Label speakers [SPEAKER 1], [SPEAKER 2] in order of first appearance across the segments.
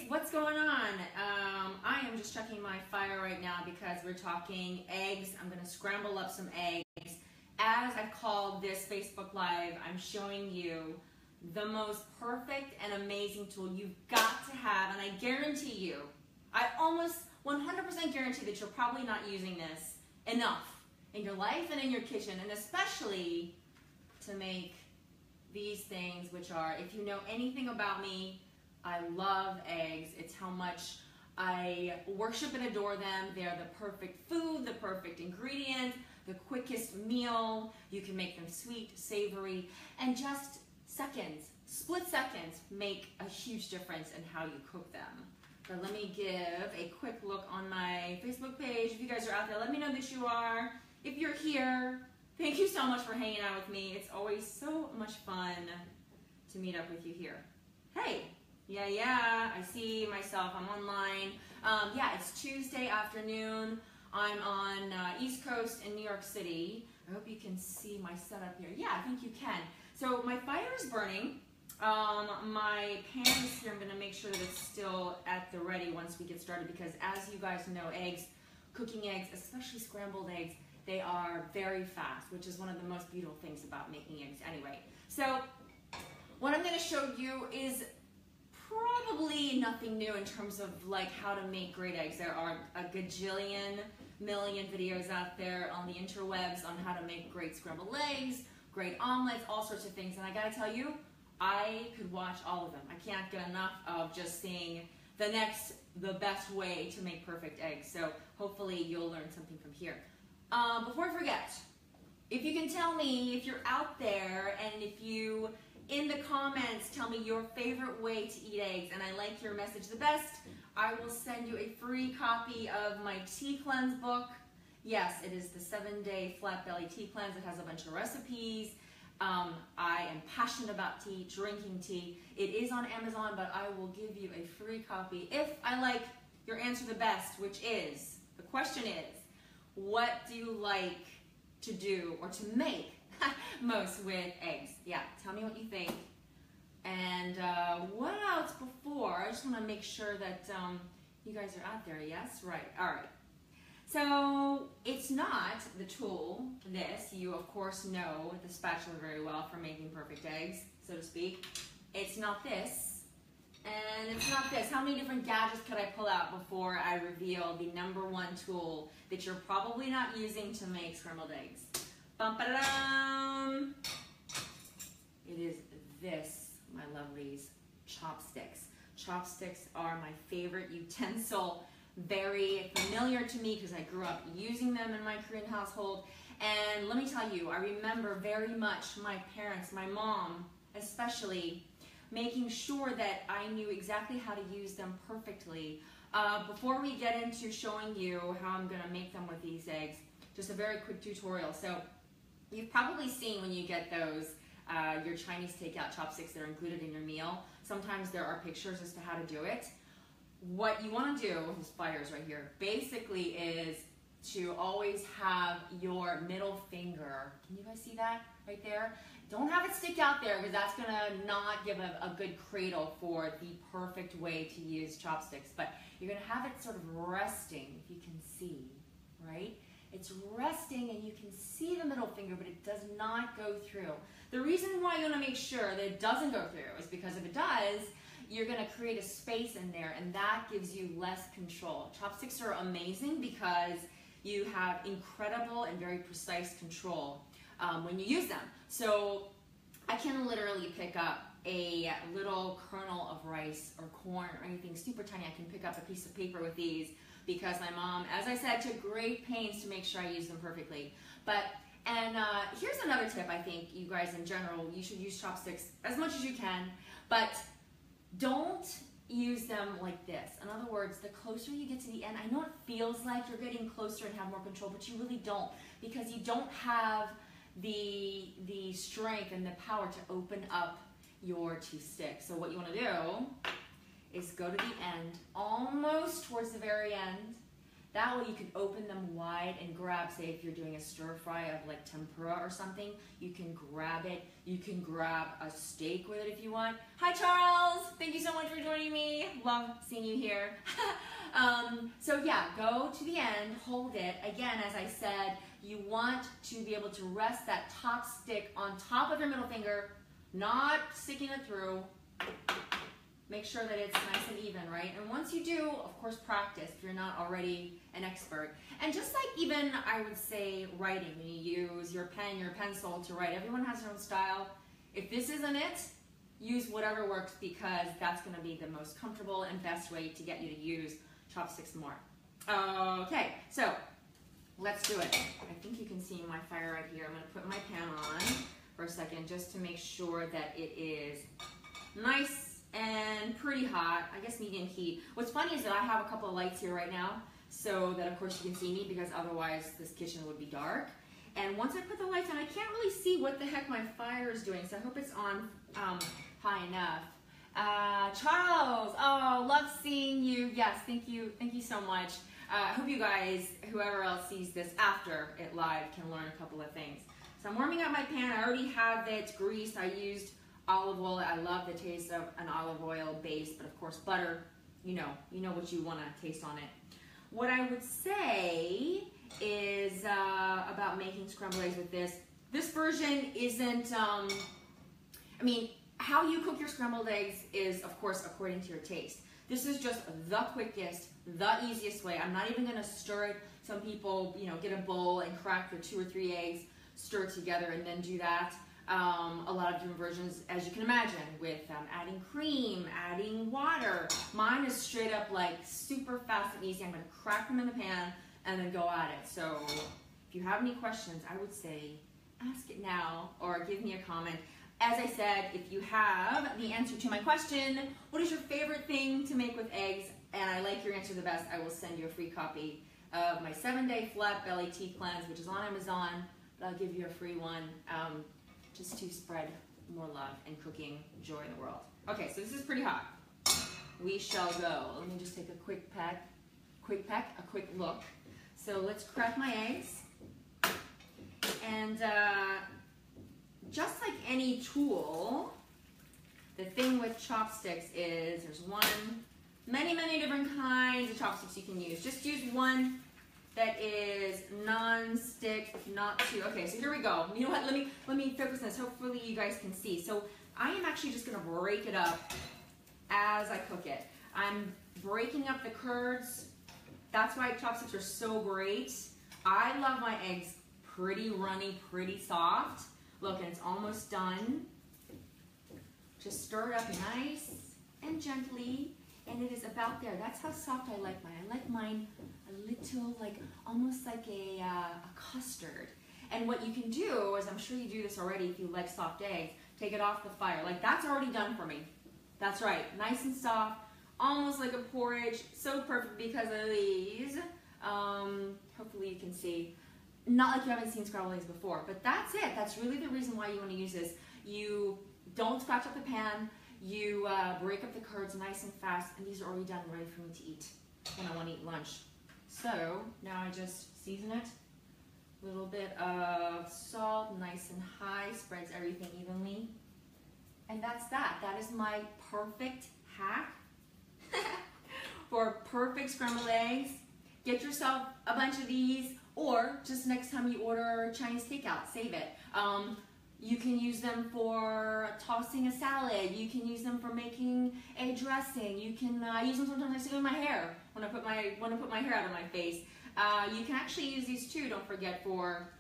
[SPEAKER 1] what's going on? I am just checking my fire right now because we're talking eggs. I'm going to scramble up some eggs. As I've called this Facebook Live, I'm showing you the most perfect and amazing tool you've got to have, and I guarantee you, I almost 100% guarantee that you're probably not using this enough in your life and in your kitchen, and especially to make these things, which are, if you know anything about me, I love eggs. It's how much I worship and adore them. They're the perfect food, the perfect ingredient, the quickest meal. You can make them sweet, savory, and just seconds, split seconds, make a huge difference in how you cook them. But let me give a quick look on my Facebook page. If you guys are out there, let me know that you are. If you're here, thank you so much for hanging out with me. It's always so much fun to meet up with you here. Hey, yeah, I see myself. I'm online. Yeah, it's Tuesday afternoon. I'm on East Coast in New York City. I hope you can see my setup here. Yeah, I think you can. So my fire is burning. My pan is here. I'm going to make sure that it's still at the ready once we get started, because as you guys know, eggs, cooking eggs, especially scrambled eggs, they are very fast, which is one of the most beautiful things about making eggs anyway. So what I'm going to show you is probably nothing new in terms of like how to make great eggs. There are a gajillion million videos out there on the interwebs on how to make great scrambled eggs, great omelets, all sorts of things. And I gotta tell you, I could watch all of them. I can't get enough of just seeing the best way to make perfect eggs. So hopefully you'll learn something from here. Before I forget, if you can tell me if you're out there, and if you in the comments tell me your favorite way to eat eggs, and I like your message the best, I will send you a free copy of my Tea Cleanse book. Yes, it is the 7-day flat belly tea cleanse. It has a bunch of recipes. I am passionate about tea, drinking tea. It is on Amazon, but I will give you a free copy if I like your answer the best, which is, the question is, what do you like to do or to make most with eggs? Yeah, tell me what you think. And what else before? I just want to make sure that you guys are out there. Yes? Right. All right. So it's not the tool, this. You, of course, know the spatula very well for making perfect eggs, so to speak. It's not this. And it's not this. How many different gadgets could I pull out before I reveal the #1 tool that you're probably not using to make scrambled eggs? Bum-ba-da-dum! It is this, my lovelies, chopsticks. Chopsticks are my favorite utensil. Very familiar to me because I grew up using them in my Korean household. And let me tell you, I remember very much my parents, my mom especially, making sure that I knew exactly how to use them perfectly. Before we get into showing you how I'm going to make them with these eggs, just a very quick tutorial. So you've probably seen when you get those, your Chinese takeout chopsticks that are included in your meal. Sometimes there are pictures as to how to do it. What you want to do, this fire's right here, basically is to always have your middle finger, can you guys see that right there? Don't have it stick out there because that's going to not give a good cradle for the perfect way to use chopsticks. But you're going to have it sort of resting, if you can see, right? It's resting and you can see the middle finger, but it does not go through. The reason why you want to make sure that it doesn't go through is because if it does, you're going to create a space in there, and that gives you less control. Chopsticks are amazing because you have incredible and very precise control when you use them. So I can literally pick up a little kernel of rice or corn or anything super tiny. I can pick up a piece of paper with these because my mom, as I said, took great pains to make sure I use them perfectly. And here's another tip. I think you guys in general, you should use chopsticks as much as you can, but don't use them like this. In other words, the closer you get to the end, I know it feels like you're getting closer and have more control, but you really don't, because you don't have the strength and the power to open up your two sticks. So what you want to do is go to the end, almost towards the very end, That way you can open them wide and grab, say if you're doing a stir fry of like tempura or something, you can grab it. You can grab a steak with it if you want. Hi Charles, thank you so much for joining me. Love seeing you here. So yeah, go to the end, hold it. Again, as I said, you want to be able to rest that top stick on top of your middle finger, not sticking it through. Make sure that it's nice and even, right? And once you do, of course, practice if you're not already an expert. And just like even, I would say, writing, when you use your pen, your pencil to write, everyone has their own style. If this isn't it, use whatever works because that's gonna be the most comfortable and best way to get you to use chopsticks more. Okay, so let's do it. I think you can see my fire right here. I'm gonna put my pan on for a second just to make sure that it is nice and pretty hot. I guess medium heat. What's funny is that I have a couple of lights here right now so that of course you can see me because otherwise this kitchen would be dark. And once I put the lights on, I can't really see what the heck my fire is doing, so I hope it's on high enough. Charles, oh, love seeing you. Yes, thank you so much. I hope you guys, whoever else sees this after it live, can learn a couple of things. So I'm warming up my pan. I already have it greased. I used olive oil. I love the taste of an olive oil base, but of course butter, you know what you want to taste on it. What I would say is about making scrambled eggs with this. This version isn't, I mean, how you cook your scrambled eggs is, of course, according to your taste. This is just the quickest, the easiest way. I'm not even going to stir it. Some people, get a bowl and crack the 2 or 3 eggs, stir it together, and then do that. A lot of different versions, as you can imagine, with adding cream, adding water. Mine is straight up like super fast and easy. I'm going to crack them in the pan and then go at it. So if you have any questions, I would say ask it now or give me a comment. As I said, if you have the answer to my question, what is your favorite thing to make with eggs? And I like your answer the best, I will send you a free copy of my 7-day flat belly tea cleanse, which is on Amazon, but I'll give you a free one. Just to spread more love and cooking joy in the world. Okay, so this is pretty hot. We shall go. Let me just take a quick look. So let's crack my eggs. And just like any tool, the thing with chopsticks is there's many different kinds of chopsticks you can use. Just use one that is non-stick, not too. Okay, so here we go. You know what? Let me focus on this. Hopefully you guys can see. So I am actually just gonna break it up as I cook it. I'm breaking up the curds. That's why chopsticks are so great. I love my eggs pretty runny, pretty soft. Look, and it's almost done. Just stir it up nice and gently, and it is about there. That's how soft I like mine. I like mine a little, like almost like a custard. And what you can do is, I'm sure you do this already if you like soft eggs, take it off the fire. Like that's already done for me. That's right, nice and soft, almost like a porridge. So perfect because of these. Hopefully you can see. Not like you haven't seen scrambled eggs before, but that's it. That's really the reason why you want to use this. You don't scratch up the pan. You break up the curds nice and fast, and these are already done, ready for me to eat when I want to eat lunch. So now I just season it. A little bit of salt, nice and high, spreads everything evenly. And that's that. That is my perfect hack for perfect scrambled eggs. Get yourself a bunch of these, or just next time you order Chinese takeout, save it. You can use them for tossing a salad. You can use them for making a dressing. You can use them sometimes to do my hair when I put my hair out of my face. You can actually use these too. Don't forget for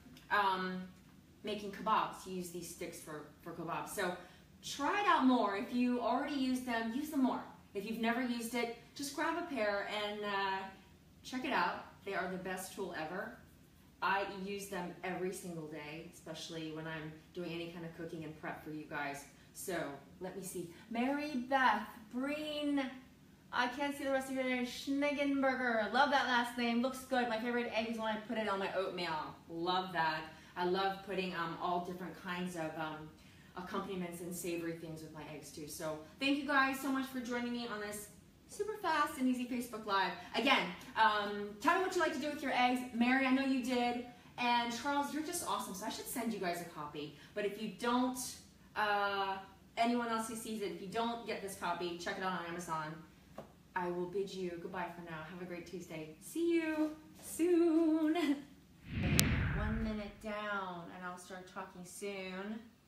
[SPEAKER 1] making kebabs. You use these sticks for kebabs. So try it out more. If you already use them more. If you've never used it, just grab a pair and check it out. They are the best tool ever. I use them every single day, especially when I'm doing any kind of cooking and prep for you guys. So let me see. Mary Beth Breen. I can't see the rest of your name. Schneggenberger. Love that last name. Looks good. My favorite egg is when I put it on my oatmeal. Love that. I love putting all different kinds of accompaniments and savory things with my eggs too. So thank you guys so much for joining me on this super fast and easy Facebook Live. Again, tell me what you like to do with your eggs. Mary, I know you did. And Charles, you're just awesome, so I should send you guys a copy. But if you don't, anyone else who sees it, if you don't get this copy, check it out on Amazon. I will bid you goodbye for now. Have a great Tuesday. See you soon. 1 minute down, and I'll start talking soon.